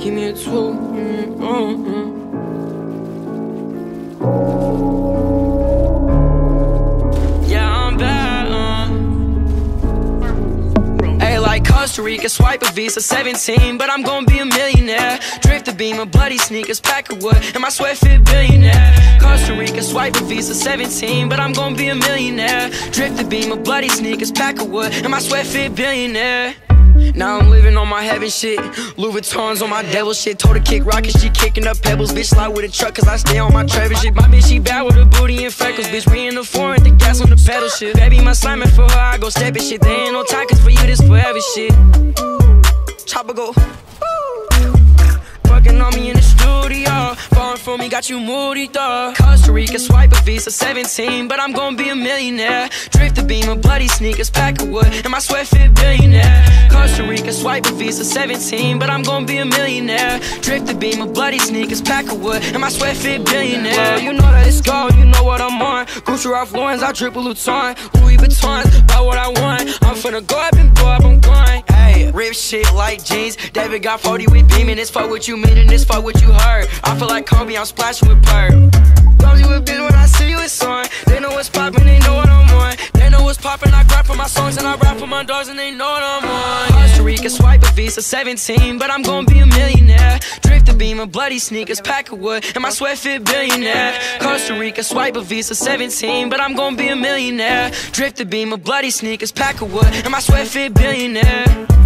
give me a two. Yeah, I'm bad. Hey, like Costa Rica, swipe a Visa 17, but I'm gonna be a millionaire. Drift a beam of bloody sneakers, pack of wood, and my sweat fit billionaire. Costa Rica, swipe a Visa 17, but I'm gonna be a millionaire. Drift a beam of bloody sneakers, pack of wood, and my sweat fit billionaire. Now I'm living on my heaven shit. Louis Vuitton's on my devil shit. Told her kick rockets, she kicking up pebbles. Bitch slide with a truck cause I stay on my Trevor shit. My bitch she bad with her booty and freckles. Bitch we in the foreign, the gas on the pedal shit. Baby my slamming for her, I go stepping shit. There ain't no time cause for you this forever shit. Chopper go fucking on me in the studio. Falling for me, got you moody though. Costa Rica, swipe a Visa 17, but I'm gonna be a millionaire. Drift a beam of bloody sneakers, pack of wood, and my sweat fit billionaire. Costa Rica, swipe a Visa 17, but I'm gonna be a millionaire. Drift a beam of bloody sneakers, pack of wood, and my sweat fit billionaire. Well, you know that it's gold, you know what I'm on. Gucci Ralph Lauren's, I drip a Luton. Louis Vuitton's, buy what I want. I'm finna go up and blow up, I'm going. Hey, rip shit like jeans. David got 40 with beam, and this fuck what you mean, and this fuck what you heard. I feel like Kobe, I'm splashing with Bird. Love you a bit when I see you, it's on. They know what's poppin', they know what I'm on. They know what's poppin', I grab for my songs and I rap for my dogs and they know what I'm on. Costa Rica, swipe a Visa 17, but I'm gonna be a millionaire. Drift a beam of bloody sneakers, pack of wood, and my sweat fit billionaire. Costa Rica, swipe a Visa 17, but I'm gonna be a millionaire. Drift a beam of bloody sneakers, pack of wood, and my sweat fit billionaire.